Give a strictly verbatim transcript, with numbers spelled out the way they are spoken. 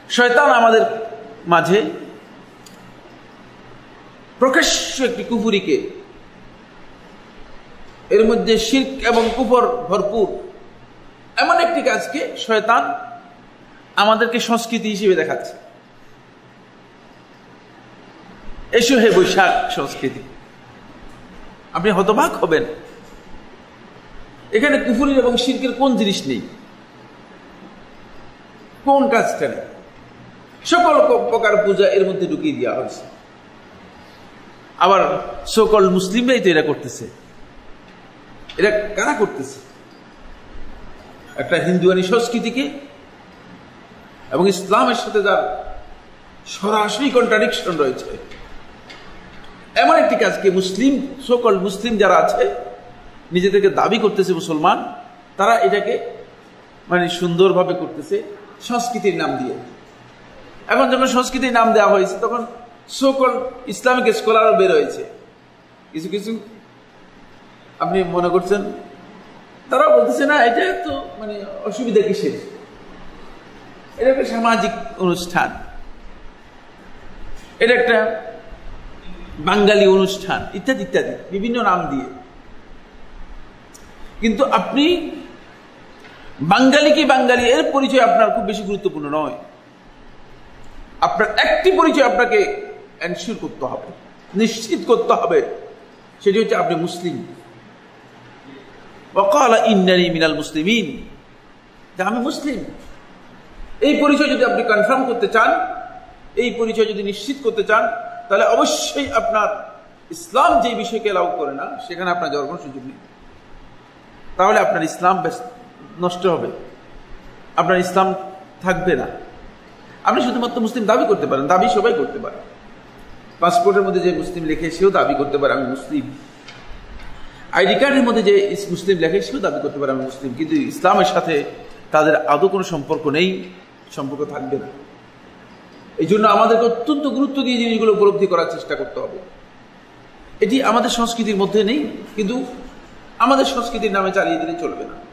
শয়তান আমাদের মাঝে প্রকাশ্য একটি কুফরিকে, এর মধ্যে শিরক এবং কুফর ভরপুর এমন একটি কাজকে শয়তান আমাদেরকে সংস্কৃতি হিসেবে দেখাচ্ছে। এসো হে বৈশাখ সংস্কৃতি, আপনি হতবাক হবেন, এখানে কুফরি এবং শিরকের কোন জিনিস নেই, কোন কাজটা নেই। সকল প্রকার পূজা এর মধ্যে ঢুকিয়ে দেওয়া হয়েছে। আবার সকল মুসলিমরাই তো এটা করতেছে। এটা কারা করতেছে? একটা হিন্দুয়ানি সংস্কৃতিকে এবং ইসলামের সাথে যার সরাসরি কন্ট্রাডিকশন রয়েছে এমন একটি কাজকে মুসলিম, সকল মুসলিম যারা আছে নিজেদেরকে দাবি করতেছে মুসলমান, তারা এটাকে মানে সুন্দরভাবে করতেছে সংস্কৃতির নাম দিয়ে। এখন যখন সংস্কৃতির নাম দেওয়া হয়েছে তখন সকল ইসলামিক স্কলারও বের হয়েছে। কিছু কিছু আপনি মনে করছেন তারা বলতেছে না এটা তো মানে অসুবিধা কিসের, এটা একটা সামাজিক অনুষ্ঠান, এটা একটা বাঙালি অনুষ্ঠান ইত্যাদি ইত্যাদি বিভিন্ন নাম দিয়ে। কিন্তু আপনি বাঙালি কি বাঙালি এর পরিচয় আপনার খুব বেশি গুরুত্বপূর্ণ নয়। আপনার একটি পরিচয় আপনাকে এনশিওর করতে হবে, নিশ্চিত করতে হবে, সেটি হচ্ছে আপনি মুসলিম। ওয়াকালা ইন্নানি মিনাল মুসলিমিন, যে আমি মুসলিম। এই পরিচয় যদি আপনি কনফার্ম করতে চান, এই পরিচয় যদি নিশ্চিত করতে চান, তাহলে অবশ্যই আপনার ইসলাম যে বিষয়কে এলাও করে না সেখানে আপনার যাওয়ার কোনো সুযোগ নেই। তাহলে আপনার ইসলাম নষ্ট হবে, আপনার ইসলাম থাকবে না। আপনি শুধুমাত্র মুসলিম দাবি করতে পারেন, দাবি সবাই করতে পারে। পাসপোর্টের মধ্যে যে মুসলিম লেখে সেও দাবি করতে পারে আমি মুসলিম। আইডি কার্ডের মধ্যে যে মুসলিম লেখে সেও দাবি করতে পারে আমি মুসলিম। কিন্তু ইসলামের সাথে তাদের আদৌ কোনো সম্পর্ক নেই, সম্পর্ক থাকবে না। এই জন্য আমাদেরকে অত্যন্ত গুরুত্ব দিয়ে জিনিসগুলো উপলব্ধি করার চেষ্টা করতে হবে। এটি আমাদের সংস্কৃতির মধ্যে নেই, কিন্তু আমাদের সংস্কৃতির নামে চালিয়ে দিলে চলবে না।